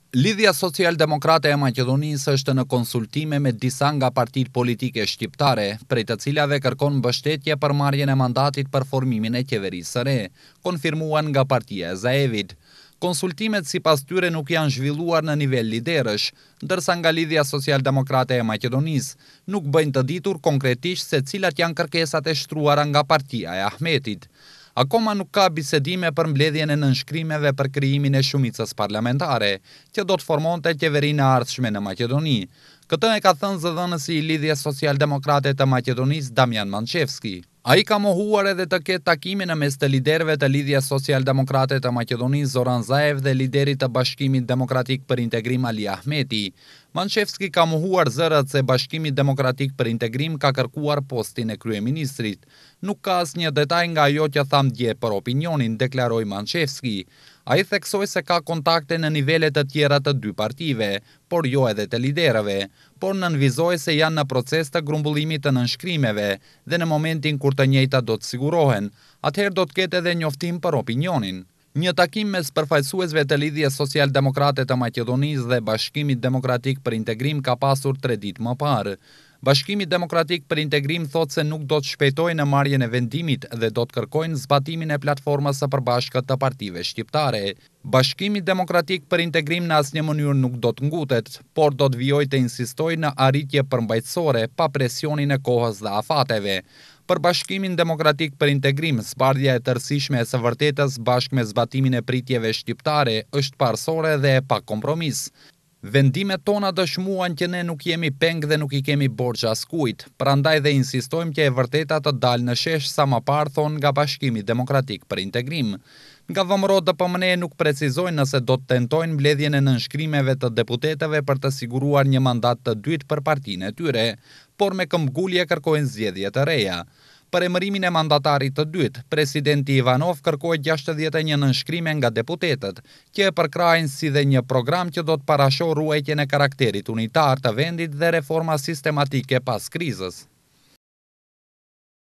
Lidhja Social-Demokrate e Maqedonisë është në konsultime me disa nga partitë politike shqiptare, prej të cilave kërkon mbështetje për marrjen e mandatit për formimin e qeverisë së re, konfirmuan nga Partia e Zaevit. Konsultimet sipas tyre nuk janë zhvilluar në nivel liderësh, ndërsa nga Lidhja Social-Demokrate e Maqedonisë nuk bëjnë të ditur konkretisht se cilat janë kërkesat e shtruara nga Partia e Ahmetit. Akoma nuk ka bisedime për mbledhjen e nënshkrimeve për krijimin e shumicës parlamentare, që do të formonte qeverinë e ardhshme në Maqedoni. Këtë e ka thënë zëdhënësi i Lidhjes Social-Demokrate të Maqedonisë, Damian Mançevski. Ai ka mohuar edhe të ketë takimin në mes të liderëve të Lidhjes Social-Demokrate të Maqedonisë, Zoran Zaev, dhe liderit të Bashkimit Demokratik për Integrim, Ali Ahmeti. Mançevski ka mohuar zërat se Bashkimi Demokratik për Integrim ka kërkuar postin e kryeministrit. Nuk ka asnjë detaj nga ajo që tham dje për opinionin, deklaroi Mançevski. Ai theksoi se ka kontakte në nivele të tjera të dy partive, por jo edhe të liderëve, por nënvizoi se janë në proces të grumbullimit të nënshkrimeve dhe në momentin kur të njëjta do të sigurohen, atëherë do të ketë edhe njoftim për opinionin. Një takim mes përfaqësuesve të Lidhjes Social-Demokrate të Maqedonisë dhe Bashkimit Demokratik për Integrim ka pasur 3 ditë më parë. Bashkimi Demokratik për Integrim thotë se nuk do të shpejtojë në marrjen e vendimit dhe do të kërkojnë zbatimin e platformës së përbashkët të partive shqiptare. Bashkimi Demokratik për Integrim në asnjë mënyrë nuk do të ngutet, por do të vijojë të insistojë në arritje përmbajtësore pa presionin e kohës dhe afateve. Për Bashkimin Demokratik për Integrim, zbardhja e tërësishme e së vërtetës bashkë me zbatimin e pritjeve shqiptare është parsore dhe e pa kompromis. Vendimet tona dëshmuan që ne nuk jemi peng dhe nuk i kemi borxh askujt, prandaj dhe insistojmë që e vërteta të dalë në shesh sa më parë, thonë nga Bashkimi Demokratik për Integrim. Nga VMRO DPMNE nuk precizojnë nëse do të tentojnë mbledhjen e nënshkrimeve të deputetëve për të siguruar një mandat të dytë për partinë e tyre, por me këmbgulje kërkojnë zgjedhje të reja. Për emërimin e mandatarit të dytë, presidenti Ivanov kërkoi 61 nënshkrime nga deputetët, që e përkrajnë si dhe një program që do të parashohë ruajtjen e karakterit unitar të vendit dhe reforma sistematike pas krizës.